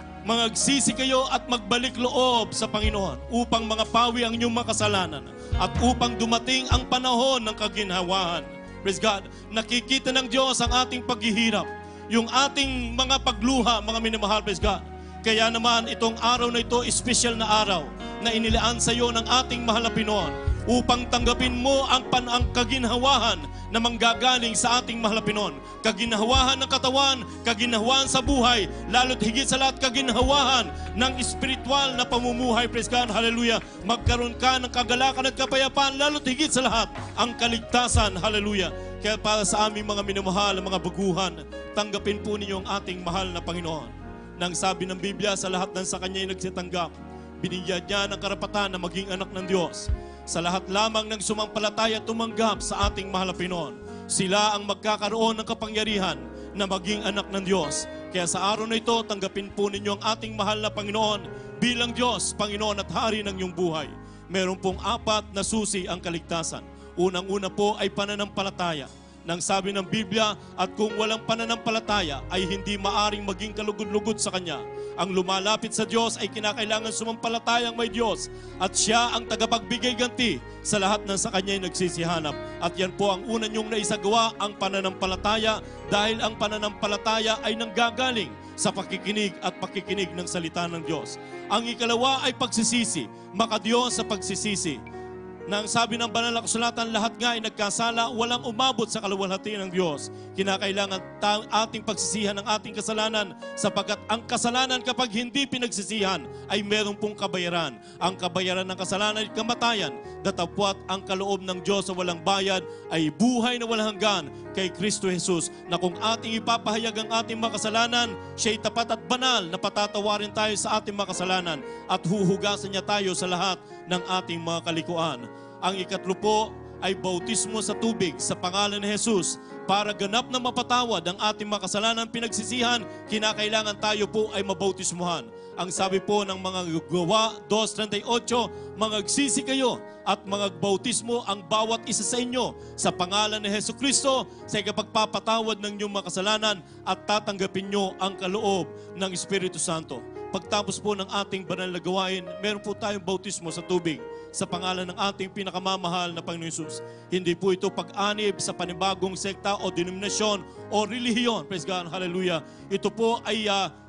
magsisi kayo at magbalik loob sa Panginoon upang mangapawi ang inyong mga kasalanan at upang dumating ang panahon ng kaginhawahan. Praise God. Nakikita ng Diyos ang ating paghihirap, yung ating mga pagluha, mga minamahal, praise God. Kaya naman itong araw na ito, special na araw na inilaan sa iyo ng ating mahal na Panginoon upang tanggapin mo ang kaginhawahan na manggagaling sa ating mahal na Panginoon. Kaginhawahan ng katawan, kaginhawahan sa buhay, lalo't higit sa lahat kaginhawahan ng espiritual na pamumuhay. Praise God, hallelujah. Magkaroon ka ng kagalakan at kapayapaan, lalo't higit sa lahat ang kaligtasan, hallelujah. Kaya para sa aming mga minamahal, mga baguhan, tanggapin po ninyo ang ating mahal na Panginoon. Nang sabi ng Biblia, sa lahat ng sa Kanya'y nagsitanggap, binigyan niya ng karapatan na maging anak ng Diyos. Sa lahat lamang ng sumampalataya tumanggap sa ating mahal na Panginoon, sila ang magkakaroon ng kapangyarihan na maging anak ng Diyos. Kaya sa araw na ito, tanggapin po ninyo ang ating mahal na Panginoon bilang Diyos, Panginoon at Hari ng iyong buhay. Meron pong 4 na susi ang kaligtasan. Unang-una po ay pananampalataya. Nang sabi ng Biblia, at kung walang pananampalataya ay hindi maaring maging kalugod-lugod sa Kanya. Ang lumalapit sa Diyos ay kinakailangan sumampalatayang may Diyos at Siya ang tagapagbigay ganti sa lahat ng sa Kanya'y nagsisihanap. At yan po ang una niyong naisagawa, ang pananampalataya, dahil ang pananampalataya ay nanggagaling sa pakikinig at pakikinig ng salita ng Diyos. Ang ikalawa ay pagsisisi, makadiyos sa pagsisisi. Nang sabi ng banal na kasulatan, lahat nga ay nagkasala, walang umabot sa kaluwalhatian ng Diyos. Kinakailangan ating pagsisihan ng ating kasalanan, sapagkat ang kasalanan kapag hindi pinagsisihan ay meron pong kabayaran. Ang kabayaran ng kasalanan ay kamatayan, datapwat ang kaloob ng Diyos sa walang bayad ay buhay na walang hanggan kay Kristo Jesus, na kung ating ipapahayag ang ating mga kasalanan, siya'y tapat at banal na patatawarin tayo sa ating mga kasalanan at huhugasan niya tayo sa lahat ng ating mga kalikuan. Ang ikatlo po ay bautismo sa tubig sa pangalan ni Jesus. Para ganap na mapatawad ang ating mga kasalanan pinagsisihan, kinakailangan tayo po ay mabautismuhan. Ang sabi po ng mga Gawa 2:38, magsisi kayo at magbautismo ang bawat isa sa inyo sa pangalan ni Jesucristo sa ikapagpapatawad ng inyong mga kasalanan at tatanggapin nyo ang kaloob ng Espiritu Santo. Pagtapos po ng ating banal na gawain, meron po tayong bautismo sa tubig sa pangalan ng ating pinakamamahal na Panginoon Jesus. Hindi po ito pag-anib sa panibagong sekta o denominasyon o relihiyon. Praise God, hallelujah. Ito po ay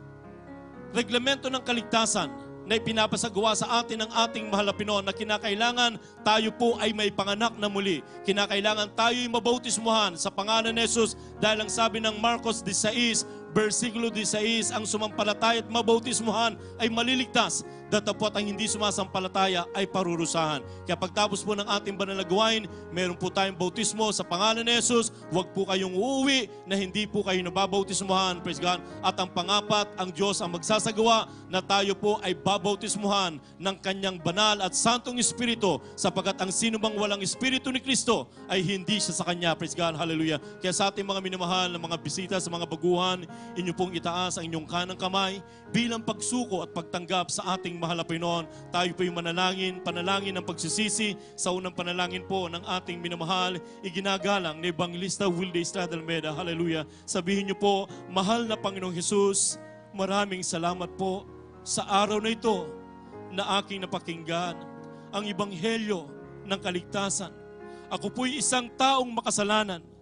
reglamento ng kaligtasan na ipinapasagawa sa atin ng ating mahal na Panginoon, na kinakailangan tayo po ay may panganak na muli. Kinakailangan tayo ay mabautismuhan sa pangalan ni Jesus, dahil ang sabi ng Marcos 16, versikulo 16, ang sumampalataya at mabautismuhan ay maliligtas, datapwat ang hindi sumasampalataya ay parurusahan. Kaya pagtapos po ng ating banal na gawain, meron po tayong bautismo sa pangalan ni Jesus. Huwag po kayong uuwi na hindi po kayo nababautismuhan. Praise God. At ang pangapat, ang Diyos ang magsasagawa na tayo po ay babautismuhan ng Kanyang banal at santong Espiritu, sapagkat ang sino bang walang Espiritu ni Kristo ay hindi siya sa Kanya. Praise God. Hallelujah. Kaya sa ating mga minamahal na mga bisita sa mga baguhan, inyo pong itaas ang inyong kanang kamay bilang pagsuko at pagtanggap sa ating mahal na Panginoon. Tayo po yung panalangin ng pagsisisi. Sa unang panalangin po ng ating minamahal, iginagalang ni Evangelista Wilde Estrada Almeida. Hallelujah. Sabihin niyo po, mahal na Panginoong Jesus, maraming salamat po sa araw na ito na aking napakinggan ang ebanghelyo ng kaligtasan. Ako po'y isang taong makasalanan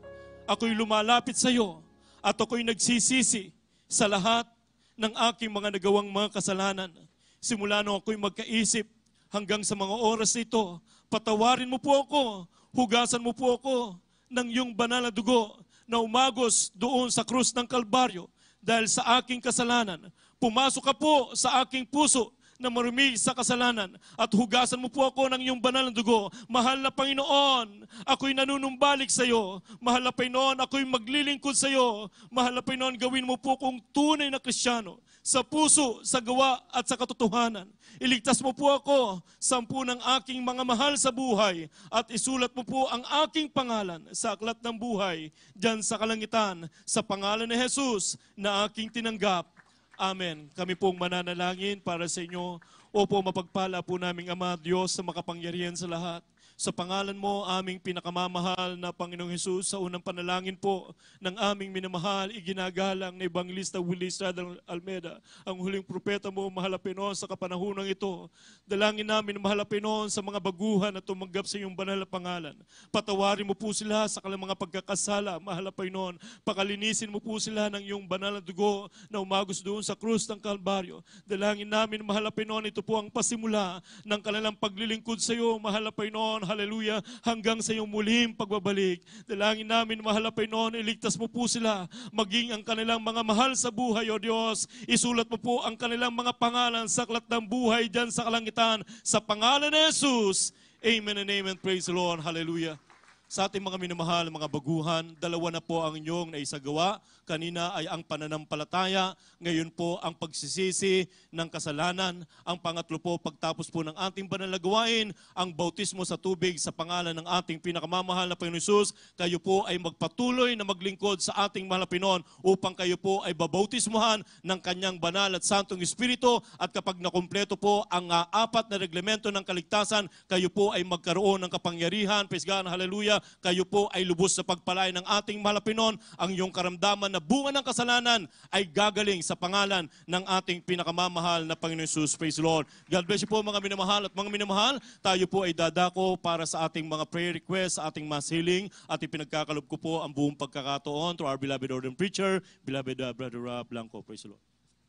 ako'y lumalapit sa iyo at ako'y nagsisisi sa lahat ng aking mga nagawang mga kasalanan. Simula nung ako'y magkaisip hanggang sa mga oras nito, patawarin mo po ako, hugasan mo po ako ng iyong banal na dugo na umagos doon sa krus ng Kalbaryo dahil sa aking kasalanan. Pumasok ka po sa aking puso na marumi sa kasalanan at hugasan mo po ako ng iyong banal na dugo. Mahal na Panginoon, ako'y nanunumbalik sa iyo. Mahal na Panginoon, ako'y maglilingkod sa iyo. Mahal na Panginoon, gawin mo po kong tunay na Kristiyano sa puso, sa gawa at sa katotohanan. Iligtas mo po ako sa sampu ng aking mga mahal sa buhay at isulat mo po ang aking pangalan sa aklat ng buhay diyan sa kalangitan sa pangalan ni Jesus na aking tinanggap. Amen. Kami pong mananalangin para sa inyo. Opo, mapagpala po naming Ama, Diyos sa makapangyarihan sa lahat. Sa pangalan mo, aming pinakamamahal na Panginoong Hesus, sa unang panalangin po ng aming minamahal, iginagalang na Evangelista Willie Estrada Almeida, ang huling propeta mo, mahal na Panginoon, sa kapanahunang ito. Dalangin namin, mahal na Panginoon, sa mga baguhan na tumanggap sa iyong banal na pangalan. Patawarin mo po sila sa kanilang mga pagkakasala, mahal na Panginoon. Pakalinisin mo po sila ng iyong banal na dugo na umagos doon sa krus ng Kalbaryo. Dalangin namin, mahal na Panginoon, ito po ang pasimula ng kanilang paglilingkod sa iyo, mahal na Panginoon. Hallelujah, hanggang sa iyong muling pagbabalik. Dalangin namin, mahal na Panginoon, iligtas mo po sila, maging ang kanilang mga mahal sa buhay, O Diyos. Isulat mo po ang kanilang mga pangalan sa aklat ng buhay dyan sa kalangitan. Sa pangalan ni Jesus, amen and amen. Praise the Lord. Hallelujah. Sa ating mga minamahal, mga baguhan, dalawa na po ang inyong naisagawa. Kanina ay ang pananampalataya, ngayon po ang pagsisisi ng kasalanan. Ang pangatlo po, pagtapos po ng ating banal na gawain, ang bautismo sa tubig sa pangalan ng ating pinakamamahal na Panginoon Hesus. Kayo po ay magpatuloy na maglingkod sa ating mahal na Panginoon upang kayo po ay babautismuhan ng kanyang banal at santong Espiritu. At kapag nakumpleto po ang apat na reglamento ng kaligtasan, kayo po ay magkaroon ng kapangyarihan. Praise God, hallelujah. Kayo po ay lubos sa pagpalay ng ating mahal na Panginoon. Ang iyong karamdaman na bunga ng kasalanan ay gagaling sa pangalan ng ating pinakamamahal na Panginoon Hesus. Praise the Lord. God bless you po mga minamahal at mga minamahal. Tayo po ay dadako para sa ating mga prayer requests, sa ating mass healing at ipinagkakalob ko po ang buong pagkakataon to our beloved ordained preacher, beloved Brother Rob Blanco. Praise the Lord.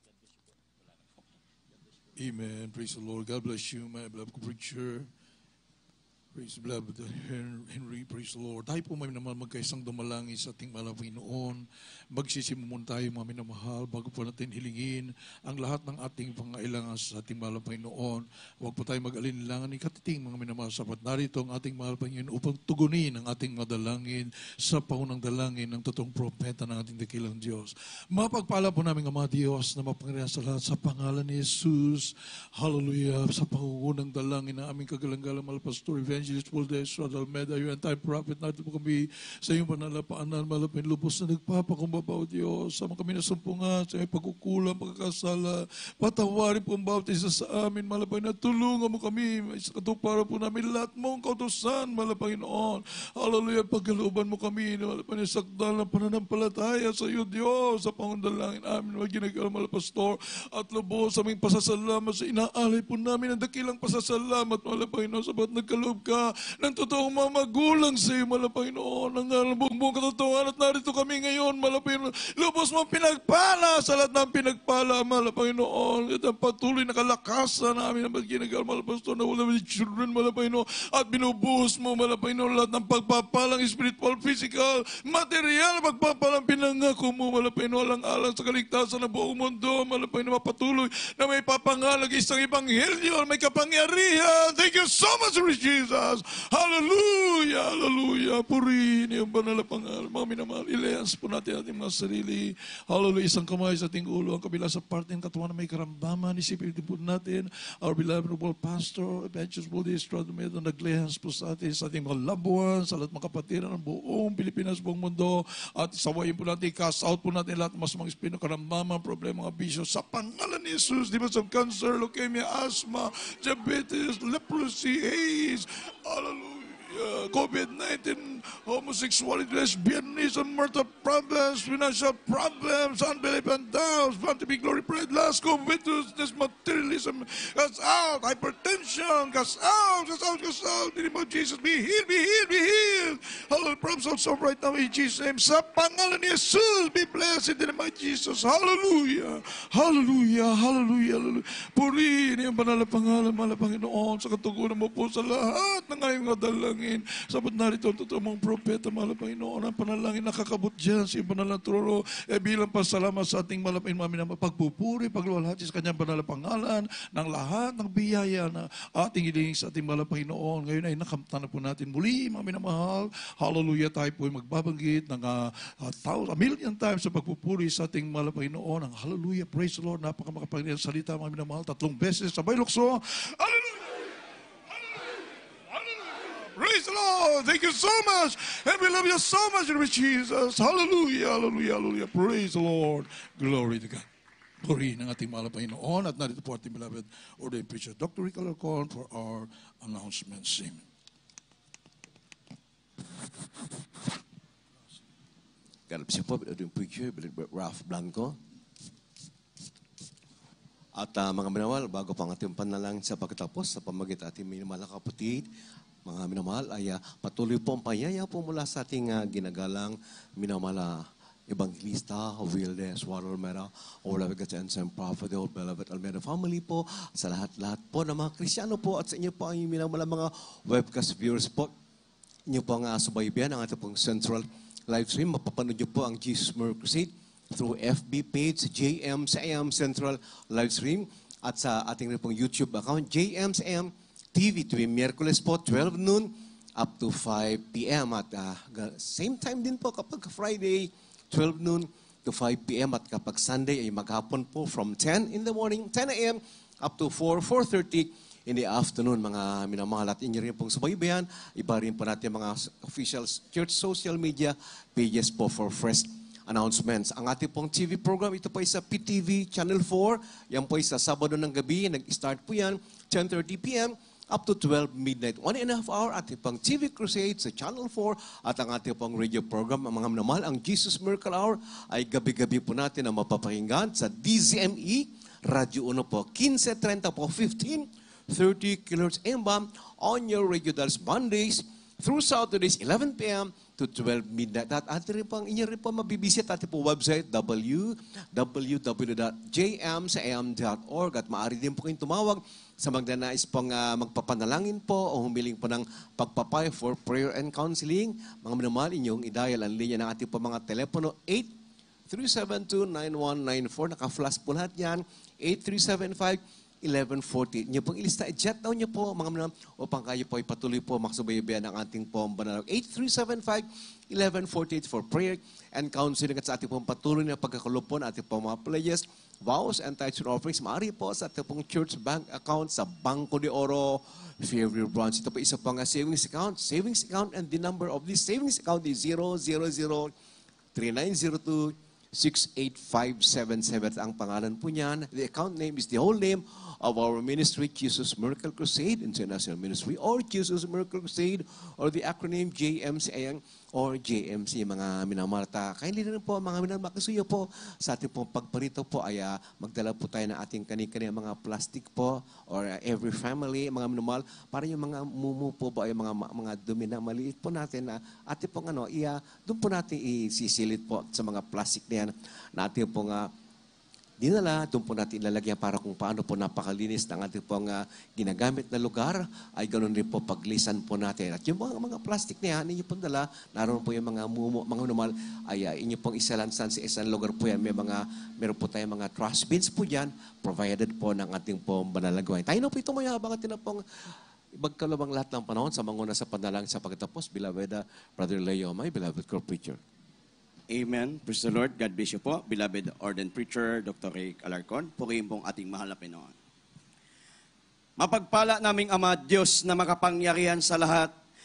Amen. Praise the Lord. God bless you, my beloved preacher. Praise the beloved Henry. Praise the Lord. Tayo po may naman magkaisang dumalangin sa ating mahal na Panginoon. Magsisimumon tayo mga minamahal bago po natin hilingin ang lahat ng ating pangailangan sa ating mahal na Panginoon. Huwag po tayo mag-alinlangan. Ikatiting mga minamahal, sapat narito ang ating mahal na Panginoon upang tugunin ang ating madalangin sa paunang dalangin ng totoong propeta ng ating dakilang Diyos. Mapagpala po namin ang mga Diyos na mapangyarihan sa lahat sa pangalan ni Jesus. Hallelujah. Sa pangungunang dalangin ng aming kagalang-galang mahal Pastor Evangelist Willie Estrada Almeida, yung anti-prophet natin po kami sa iyong panalapaanan, malapin lubos na nagpapakumbaba, O Diyos, sa mga kami nasumpungan, sa iyong pagkukulang, pagkakasala, patawarin po ang baptisa sa amin, malapin na tulungan mo kami, sa katuparan po namin lahat mong kautusan, malapin noon. Hallelujah, pagkalooban mo kami, malapin na sakdal ng pananampalataya sa iyo, Diyos, sa pangundalangin amin, magginagawa, Pastor, at lubos sa aming pasasalamat sa inaalay po namin ang dakilang pasasalamat, malapin noon, sabat nagkaloob ka ng totoong mga magulang sa iyo, Panginoon, ang buong katotohanan at narito kami ngayon, Panginoon. Lubos mo pinagpala sa lahat ng pinagpala, Panginoon. At ang patuloy na kalakasan namin na ginagawa, Pastor, na wala mga children, Panginoon. At binubuhos mo, Panginoon, lahat ng pagpapalang spiritual, physical, material, pagpapalang pinangako mo, Panginoon, alang-alang sa kaligtasan ng buong mundo, Panginoon, mapatuloy na may papangalag isang ebanghelyo, may kapangyarihan. Thank you so much, Jesus. Hallelujah, hallelujah. Purihin yung banal na pangalan. Mga minamahal, ilehans po natin ating mga sarili. Hallelujah, isang kamay sa ating ulo, ang kabila sa parte ng katawan na may karamdaman. Isipin din po natin, our beloved Pastor, Evangelist Willie Estrada Almeida, naglehans po sa ating mga loved ones, sa lahat mga kapatiran ng buong Pilipinas, buong mundo. At isawayin po natin, cast out po natin lahat ng masamang espino, karamdaman, problema, mga bisyo. Sa pangalan ni Jesus, di ba sa cancer, leukemia, asthma, diabetes, leprosy, AIDS. Hallelujah. COVID-19, homosexuality, lesbianism, murder problems, financial problems, unbelief and doubts, want to be glorified, lust, covetousness, materialism, cast out, hypertension, cast out, cast out, cast out. In the name of Jesus, be healed, be healed, be healed. Hallelujah, problems also right now in Jesus' name. Sa pangalan ni Jesus, be blessed in the name of Jesus. Hallelujah, hallelujah, hallelujah, hallelujah. Purihin ang banal na pangalan, mahal na Panginoon, sa katugunan mo po sa lahat ng ngayong mga dalangin. Sabat narito ang totoo mong propeta, mahal na Panginoon, ang panalangin nakakabot dyan sa banal na trono, bilang pasalamat sa ating malapin mami na pagpupuri, pagluwalhati sa kanyang banal na pangalan, ng lahat ng biyaya na ating hiling sa ating mahal na Panginoon. Ngayon ay nakamtan na po natin muli, mami na mahal. Hallelujah, tayo po ay magbabanggit ng a million times sa pagpupuri sa ating mahal na Panginoon. Ang hallelujah, praise the Lord, napakamakapangyarihan salita, mami na mahal, 3 beses, sabay lukso. Hallelujah! Praise the Lord. Thank you so much. And we love you so much, Lord Jesus. Hallelujah, hallelujah, hallelujah. Praise the Lord. Glory to God. Glory ng ating mahal na Panginoon. At narito po ating beloved ordained preacher, Dr. Rick Alarcon, for our announcements. Amen. God bless you po, ordained preacher, beloved Ralph Blanco. At mga minamahal, bago pang ating panalangin sa pagkatapos, sa pamagitan ating minamahal na kapatid, mga minamahal, ay patuloy po ang panyaya po mula sa ating ginagalang minamahal Evangelista, Wildes, Water Almera, our beloved JMCIM Prophet, the beloved Almera family po, sa lahat-lahat po ng mga Kristiyano po, at sa inyo po ang minamahal mga webcast viewers po, inyo po ang subaybayan ang ating pong central live stream. Mapapanood nyo po ang Jesus Miracle Crusade through FB page, JMCIM Central Live Stream, at sa ating rin pong YouTube account, JMCIM TV, tuwing Miyerkules po, 12 noon up to 5 p.m. At same time din po kapag Friday, 12 noon to 5 p.m. At kapag Sunday ay maghapon po from 10 in the morning, 10 a.m. up to 4:30 in the afternoon. Mga minamahal at inyo rin pong subaybayan. Iba rin po natin mga official church social media pages po for fresh announcements. Ang ating pong TV program, ito po ay sa PTV Channel 4. Yan po ay sa Sabado ng gabi. Nag-start po yan, 10:30 p.m. up to 12 midnight. 1.5 hour ating pang TV Crusade sa Channel 4 at ang ating pang radio program, ang mga minamahal, ang Jesus Miracle Hour ay gabi-gabi po natin na mapapakinggan sa DZME Radio 1 po. 15:30 po, 15:30 kHz M-BAM on your radio dials Mondays through Saturdays, 11 p.m. to 12 midnight. At atin rin pang, inyo rin po mabibisit ating po website, www.jmcim.org, at maaari din po kayong tumawag sa magdanais pong magpapanalangin po o humiling po ng pagpapayo for prayer and counseling. Mga minamahal, inyong i-dial ang linya ng ating po mga telepono, 8372-9194. Naka-flash po lahat yan, 8375-1140. Inyo pong ilista, i-jet down nyo po, mga minamahal, upang kayo po ay patuloy po makasubaybayan ng ating po banal. 8375-1148 for prayer and counseling, at sa ating pong patuloy na pagkakulupon, ating pong mga pledges, vows and tithes and offerings, maaari po sa ating pong church bank account sa Banco de Oro, Fairview Branch. Ito po isa pong savings account, and the number of this savings account is 000-3902-68577. Ang pangalan po niyan, the account name is the whole name of our ministry, Jesus Miracle Crusade International Ministry, or Jesus Miracle Crusade, or the acronym JMCIM or JMC. Mga minamarta, kindly rin po mga minamakasuyo po sa ating pong pagparito po ay magdala po tayo ng ating kani-kani mga plastic po, or every family, mga minamal, para yung mga mumu po ba ay mga dumi na maliit po natin na ating pong doon po natin isisilid po sa mga plastic na yan na ating pong dinala, doon po natin ilalagyan para kung paano po napakalinis ng ating pong ginagamit na lugar, ay ganoon rin po paglisan po natin. At yung mga plastic na yan, inyo pong dala, naroon po yung mga normal, ay inyo pong isalansan sa isang lugar po yan. Meron po tayong mga trash bins po dyan, provided po ng ating pong banalagawin. Tayo na po ito maya, bakit na pong ibagkalabang lahat ng panahon sa manguna sa panalangin sa pagtatapos, beloved Brother Leo, my beloved co-preacher. Amen. Praise the Lord. God bless you po. Beloved ordained preacher, Dr. Rick Alarcon. Purihin pong ating mahal na Pinoon. Mapagpala naming Ama, Diyos na makapangyarihan sa lahat,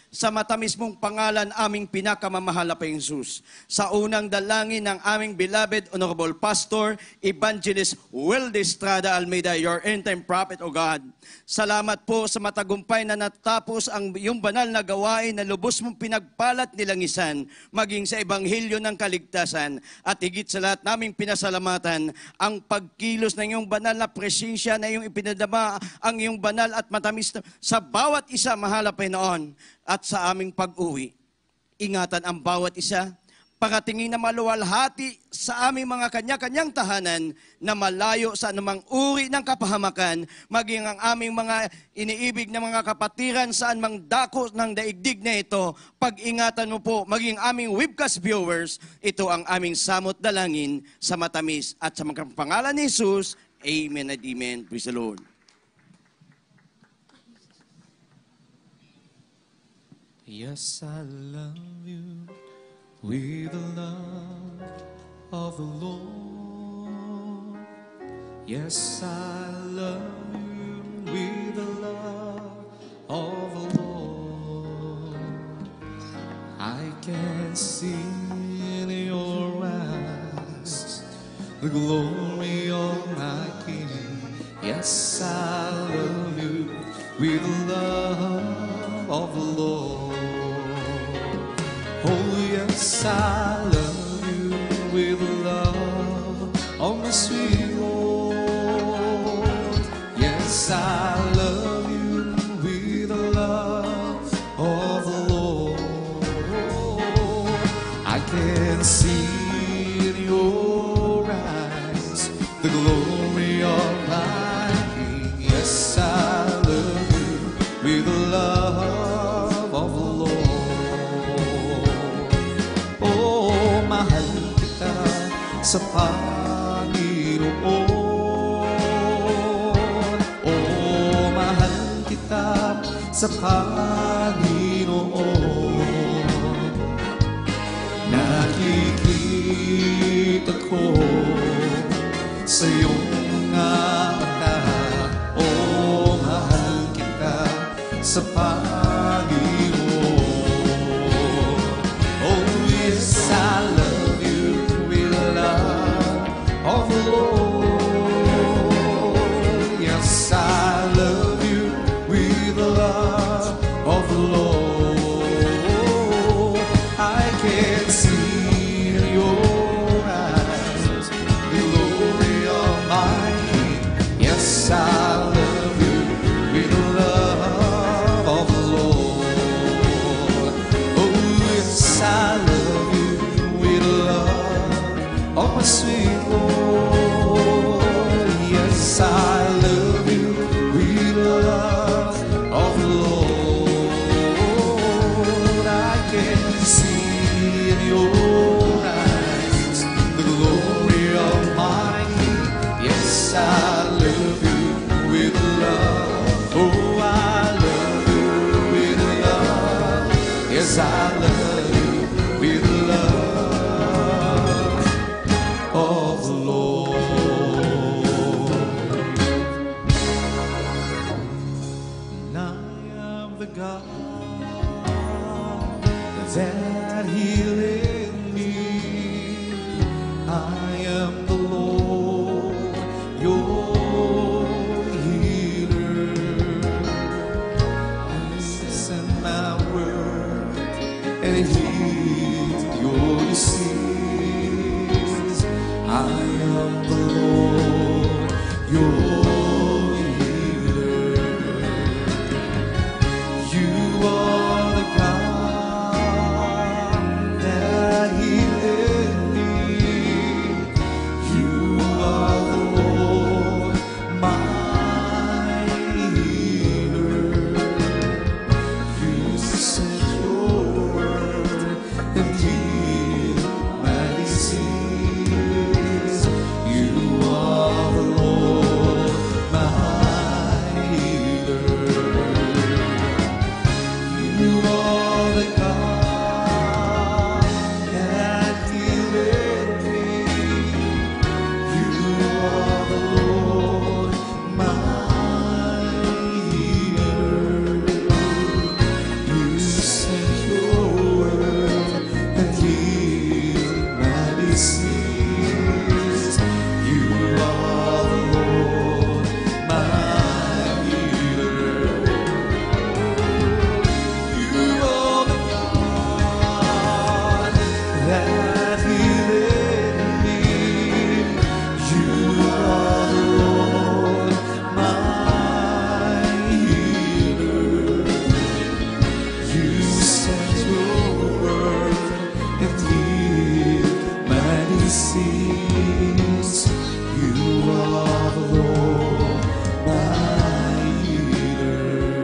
sa matamis mong pangalan aming pinakamamahal na Jesus. Sa unang dalangin ng aming beloved Honorable Pastor, Evangelist Will de Estrada Almeida, your end-time prophet, O God. Salamat po sa matagumpay na natapos ang iyong banal na gawain na lubos mong pinagpalat nilangisan, maging sa Ebanghelyo ng Kaligtasan. At higit sa lahat naming pinasalamatan ang pagkilos ng iyong banal na presensya na iyong ipinadama, ang iyong banal at matamis sa bawat isa, mahal na Panginoon. At sa aming pag-uwi, ingatan ang bawat isa, pakatingin na maluwalhati sa aming mga kanya-kanyang tahanan na malayo sa anumang uri ng kapahamakan, maging ang aming mga iniibig na mga kapatiran saan mang dako ng daigdig na ito. Pag-ingatan mo po, maging aming webcast viewers, ito ang aming samot dalangin sa matamis at sa mga pangalan ni Jesus. Amen and amen. Praise the Lord. Yes, I love you with the love of the Lord. Yes, I love you with the love of the Lord. I can see in your eyes the glory of my King. Yes, I love you with the love of the Lord. Oh, yes, I love you with the love of my sweet Lord. Yes, I love you with the love of the Lord. I can see in your eyes the glory of my King. Yes, I love you with the love of the Lord. Sa Panginoon, oh, mahal kita sa Panginoon. Nakikita ko sa iyong mga anak, oh, mahal kita sa Panginoon. Oh, yes, I love you with the love of the Lord. Yes, I love you with the love of the Lord. I can see in your eyes the glory of my King. Yes, I love you with the love of disease. You are the Lord, my healer.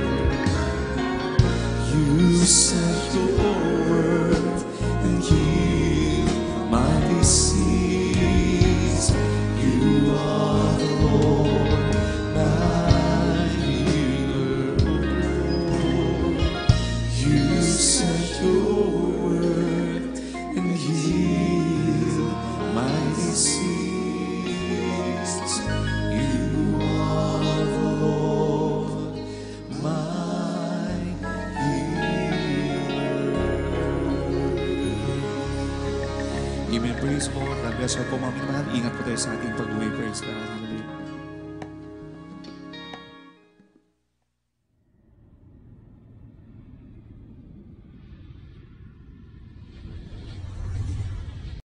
You sent your word and healed my disease. You are the Lord, my healer. You sent your word and healed my disease. You are the Lord, my healer. Amen. Praise the Lord. God bless you po, mga minamahal. Ingat po tayo sa ating pag-uwi. Praise God.